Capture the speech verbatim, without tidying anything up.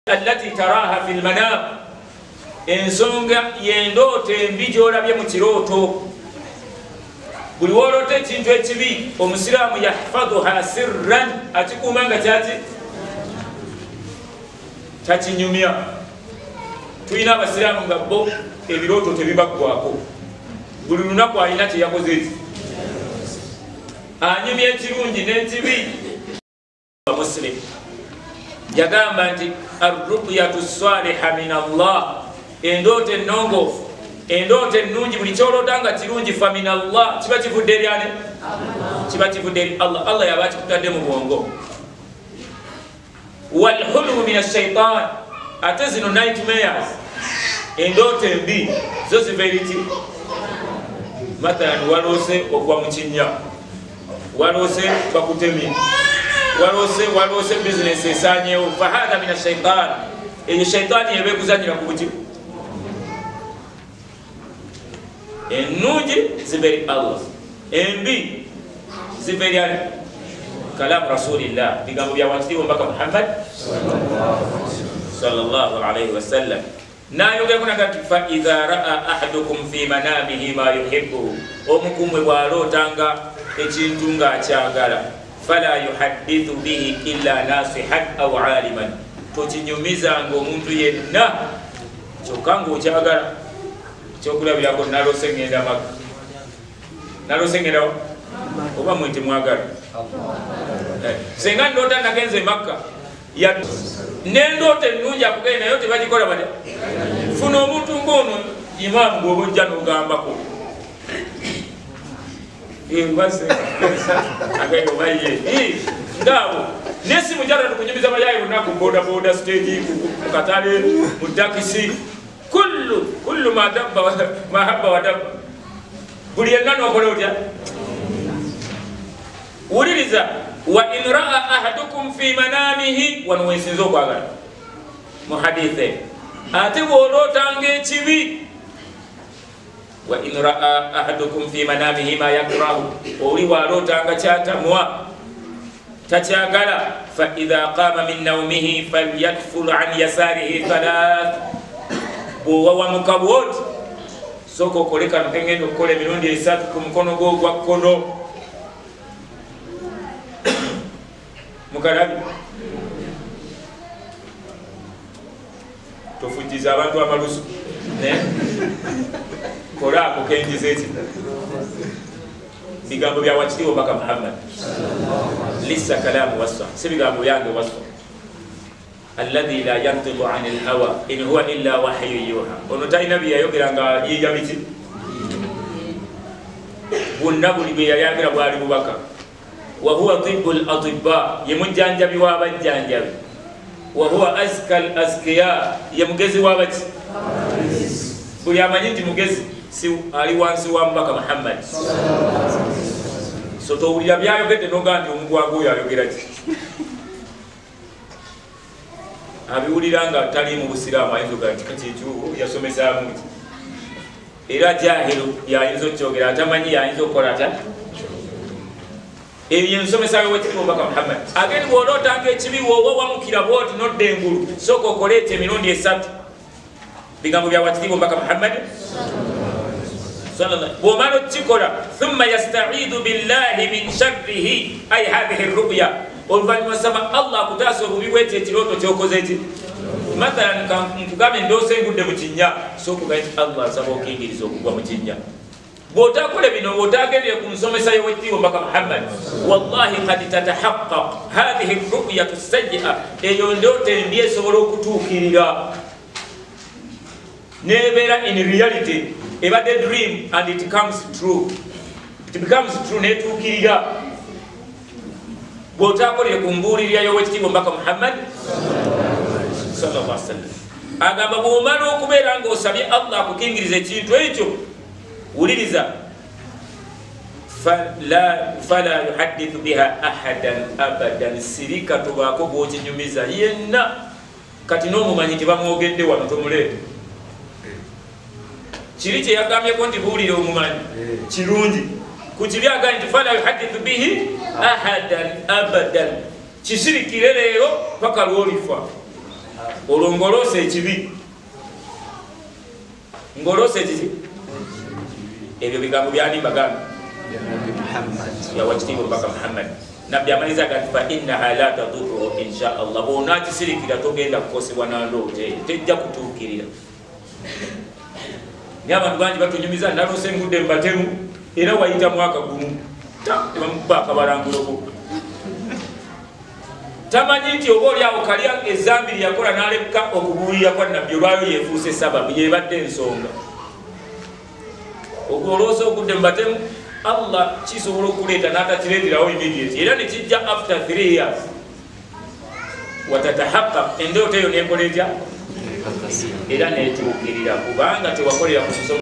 allati taraha fil manam ensonga yendote mbijora bye mu kirooto buli wolote ekintu ekibi omusiraamu yahfadhuha sirran akikuumanga kyaki kyakinyumya. Tulina abasiraamu nga bo ebirooto tebibaggwako, buli lunaku alina kyeyakoze eki anyumya ekirungi n'ekibi. Muslim yagamba nti arruqyatu saliha min Allah, endooto ennongoofu, endooto ennungi, buli kyolota nga kirungi fa min Allah, kiba kivudde eri ani? Kiba kivudde eri Allah. Allah yaba akikutadde mu bwongo. Walhulmu min ashaitan, ate zino nightmares, endooto embi zo ziva eriti? Mathalan waloose ogwa mu kinnya, waloose bakutemye, walose walose business esanyewo, fahadha min ashaitan, eyo shaitani yebe kuzanyira ku buti. Ennungi ziberi Allah, embi ziberi ali kalamu rasulillah, bigambo bya wantiwo mbaka Muhammad sallallahu alayhi wa sallam. Nayogera kuna kati fa idha raa ahadukum fi manamihi ma yuhibbu, omukumwe bwalotanga ekintu nga akyagala, fala yuhaddithu bihi illa nasihan aw aliman, tokinyumizanga omuntu yenna kyokka ng'okyagala. Kyokulabirako nalose ngenda Makka, nalose ngenda oba mwenti mwagala. Senga ndoota nagenze Makka nendoota ennungi akugenda nayo tebagikola bati. Funa omuntu ng'ono imaamu gwoba ojja n'ogambako ngaabo nesimu jara tukunyumiza mayayi lunaku boda boda stage ku katale mu takisi kullu kullu ma dabba ma habba wa dabba buli yenna nokola otya wuliriza. Wa in raa ahadukum fi manamihi, wano wensinza okwagala mu hadithe, ate bw'olotanga ekibi, wa in raa ahadukum fi manamihi ma yakrahu, oli bw'alotanga kyatamwa takyagala, fa idha qama min nawmihi falyakful an yasarihi thalath, bw'owawamuka bwoti sooka okole kano kengenda okukola emirundi esatu ku mukono gwo ogwa kkono. Mukalabi tofujiza abantu amalusu ne kola ako kenjiza eki bigambo bya wakitiibwa baka Muhammad lisa kalamu wasfa, si bigambo byange wasfa. Alladhi la yantiqu anil hawa in huwa illa wahyu yuha, ono talina byeyayogera nga yiya biti bonna buli bwe yayagera bwali bubaka. Wa huwa tibbul atibba, ye mujjanjabi w'abajjanjabi. Wa huwa azkal azkiya, ye mugezi w'abaki. Buli amanyi nti mugezi si ali wansi wa mbaka Muhammad. So towulira byayogedde noga nti omugwaga oyo ayogera ki? Abiwulira nga tali mu busiraamu ayinza oga nti kati ekyo yasomesaamu ki? Era jahilu yayinza okyogera, atamanyi yayinza okukola ata eyo ensomesa y'owekitiibwa mbaka Muhammad. Ageni bw'olotanga ekibi wowa wamukira bwoti nodda engulu, sooka okoleeta emirundi esatu bigambo bya wakitiibwa mbaka Muhammad sallallahu. Bw'omala okikola thumma yasta'idu billahi min sharrihi ay hadhihi ruqya, oluvannyuma saba Allah akutaasa obubi bw'ekyo ekirooto ky'okoze eki. Mathalan nkugambe ndoosa engudde mu kinnya, sooka ogaye nti Allah nsaba okingiriza okugwa mu kinnya. Bw'otakola bino, bw'otagendeye ku nsomesa y'owekitiibwa mbaka Muhammad, wallahi qad tatahaqqaq hadhihi ruqyatu sayyi'a, eyo ndooto embi esobola okutuukirira nebeera in reality, ebadde dream and it comes true, it becomes true netuukirira. Bw'otakolere ku mbuulirira y'owekitiibwa mbaka Muhammad sallallahu alaihi wasallam, agamba bw'omala okubeera ng'osabye Allah akukingiriza ekintu ekyo, wuliriza, fala fala yuhaddithu biha ahadan abadan, sirika tubaako bw'okinyumiza yenna. Kati n'omumanyi tibamwogedde wano tomuleeta. Kiri kye yagambyeko nti buwulire omumanyi kirungi, ku kibi agambye nti fala yuhaddithu bihi ahadan abadan, kisirikire leero paka lwolifa. olwo ngolose ekibi ngolose kiki ebyo bigambo byani bagamba yawa kitiibwa Mubaka Muhammad nabbi amaliza gati fa innaha la tadurru insha Allah bw'onaakisirikira togenda kukosebwa na ndoota eyo tejja kutuukirira naye abantu bangi batunyumiza nalose ngudde mbatemu era wayita mwaka gumu tebamukuba akabalanguloko tamanyi nti oba oli awo kalya ezambi lyakola n'aleka okubuulira kwa nabbi olwayo yeefuuse sababu yebadde ensonga ogwoloosa okudde mubatemu Allah kisobola okuleeta n'atakireeterawo immediate era nekijja after three years watatahaqaq endoota eyo nekola etya era netuukirira kubanga tewakolera ku